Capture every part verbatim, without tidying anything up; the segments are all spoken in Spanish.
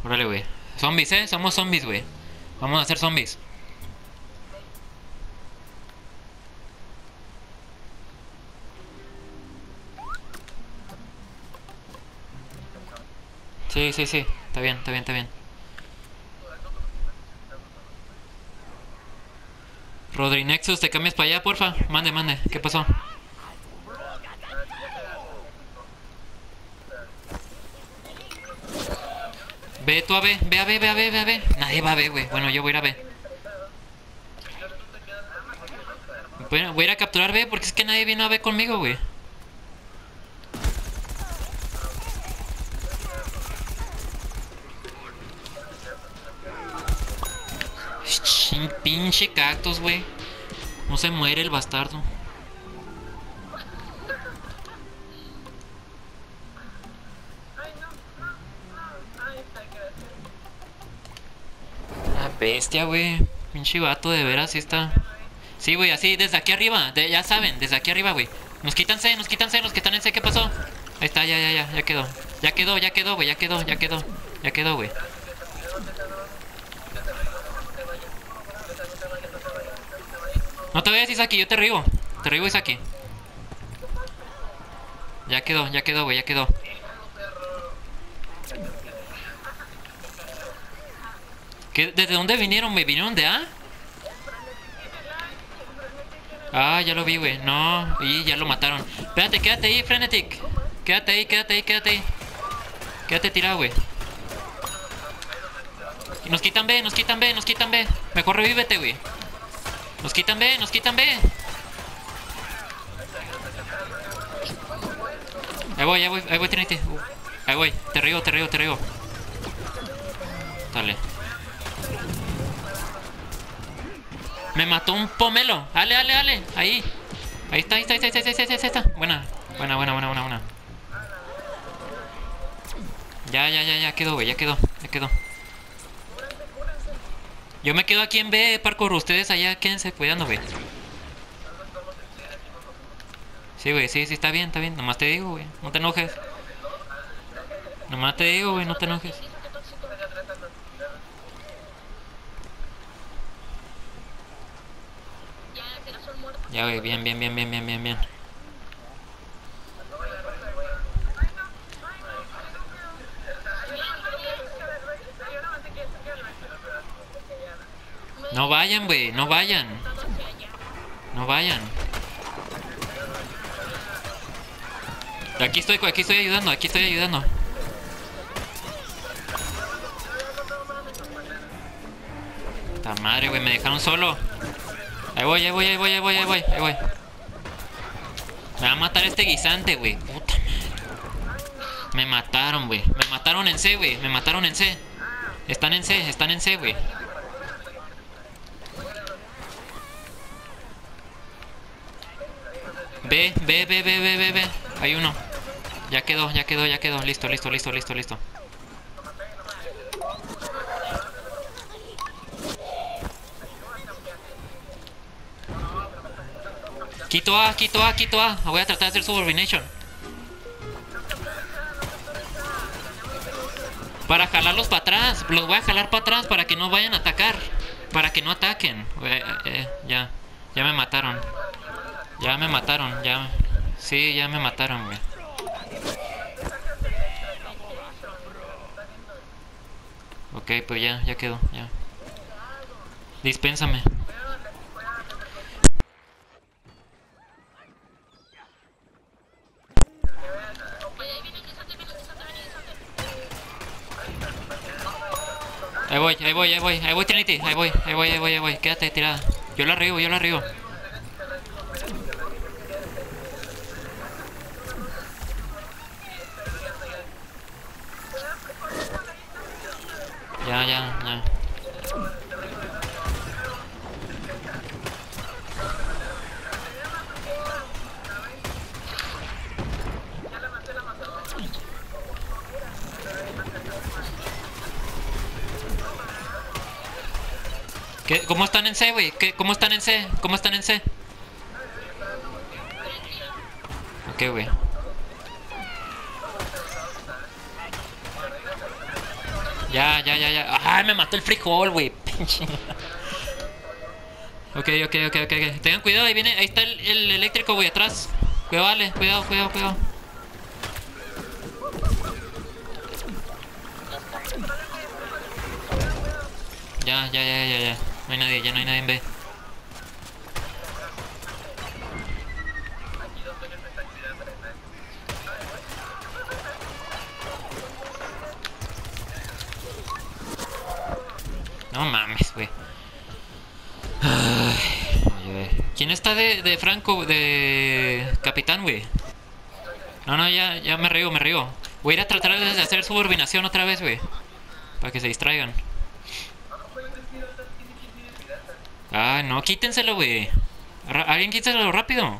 Órale, güey. Zombies, eh. Somos zombies, güey. Vamos a ser zombies. Sí, sí, sí. Está bien, está bien, está bien. Rodri Nexus, ¿te cambias para allá, porfa? Mande, mande. ¿Qué pasó? Ve tú a B, ve a B, ve a B, ve a B. Nadie va a B, güey. Bueno, yo voy a ir a B. Bueno, voy a ir a capturar B porque es que nadie vino a B conmigo, güey. Chin, pinche cactus, güey. No se muere el bastardo. La bestia, güey. Pinche vato, de veras, sí está. Sí, güey, así, desde aquí arriba. De, ya saben, desde aquí arriba, güey. Nos quitan C, nos quitan C, nos quitan en C. ¿Qué pasó? Ahí está, ya, ya, ya, ya quedó. Ya quedó, ya quedó, güey, ya quedó, ya quedó. Ya quedó, güey. No te vayas, Isaki, yo te rigo. Te rigo, Isaki. Ya quedó, ya quedó, güey, ya quedó. ¿Qué, ¿Desde dónde vinieron, güey? ¿Vinieron de A? Ah, ya lo vi, güey. No, y ya lo mataron. Espérate, quédate ahí, Frenetic. Quédate ahí, quédate ahí, quédate ahí. Quédate tirado, güey. Nos quitan B, nos quitan B, nos quitan B. Mejor revívete, güey. Nos quitan B, nos quitan B. Ahí voy, ahí voy, ahí voy, Trinity. Ahí voy, te río, te río, te río. Dale. Me mató un pomelo. Ale, ale, ale. Ahí. Ahí está, ahí está, ahí está, ahí está, ahí está, ahí está. Buena, buena, buena, buena, buena, buena. Ya, ya, ya, ya quedó, güey, ya quedó, ya quedó. Yo me quedo aquí en B, parkour. Ustedes allá quédense cuidando, güey. Sí, güey, sí, sí, está bien, está bien. Nomás te digo, güey. No te enojes. Nomás te digo, güey, no te enojes. Ya, güey, bien, bien, bien, bien, bien, bien, bien. No vayan, güey, no vayan. No vayan. Aquí estoy, aquí estoy ayudando, aquí estoy ayudando. ¡Ta madre, güey! Me dejaron solo. Ahí voy, ahí voy, ahí voy, ahí voy, ahí voy, ahí voy. Me va a matar este guisante, güey. Puta madre. Me mataron, güey. Me mataron en C, güey. Me mataron en C. Están en C, están en C, güey. Ve, ve, ve, ve, ve, ve, ve. Hay uno. Ya quedó, ya quedó, ya quedó. Listo, listo, listo, listo, listo. Quito A, quito A, quito A. Voy a tratar de hacer subordination. Para jalarlos para atrás. Los voy a jalar para atrás para que no vayan a atacar. Para que no ataquen. Eh, eh, ya. Ya me mataron. Ya me mataron. Ya. Sí, ya me mataron, güey. Ok, pues ya, ya quedó. Ya. Dispénsame. Ahí voy, ahí voy, ahí voy, ahí voy, Trinity, ahí voy, ahí voy, ahí voy, ahí voy, quédate tirada. Yo la arribo, yo la arribo. Ya, ya, ya. ¿Qué? ¿Cómo están en C, güey? ¿Qué? ¿Cómo están en C? ¿Cómo están en C? Ok, güey. Ya, ya, ya, ya. ¡Ay, me mató el frijol, güey! Pinche. Ok, ok, ok, ok, ok. Tengan cuidado, ahí viene, ahí está el, el eléctrico, güey, atrás. Cuidado, vale, cuidado, cuidado, cuidado. Ya, ya, ya, ya, ya. No hay nadie, ya no hay nadie en B. No mames, güey. ¿Quién está de, de Franco, de capitán, güey? No, no, ya, ya me río, me río. Voy a ir a tratar de hacer subordinación otra vez, güey. Para que se distraigan. Ah, no, quítenselo, güey. Alguien quítenselo rápido.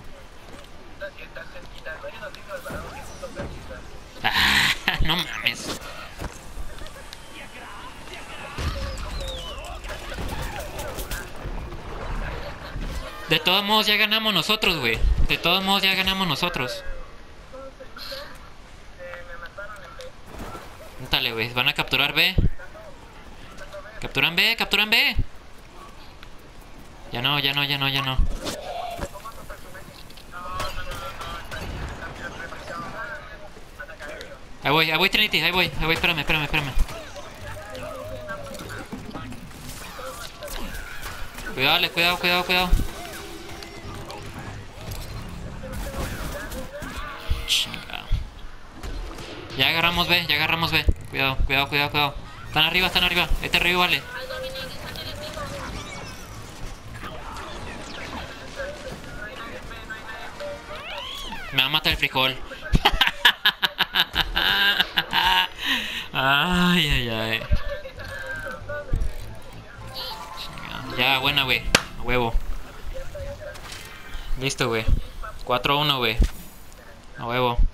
Ah, no mames. De todos modos ya ganamos nosotros, güey. De todos modos ya ganamos nosotros. Dale, güey. Van a capturar B. Capturan B, capturan B. Ya no, ya no, ya no, ya no. Ahí voy, ahí voy Trinity, ahí voy, ahí voy, espérame, espérame, espérame. Cuidado, dale, cuidado, cuidado, cuidado. Chingado. Ya agarramos B, ya agarramos B. Cuidado, cuidado, cuidado, cuidado. Están arriba, están arriba. Este arriba, vale. Me va a matar el frijol. Ay, ay, ay. Ya, buena, güey. A huevo. Listo, güey. cuatro uno, güey. A huevo.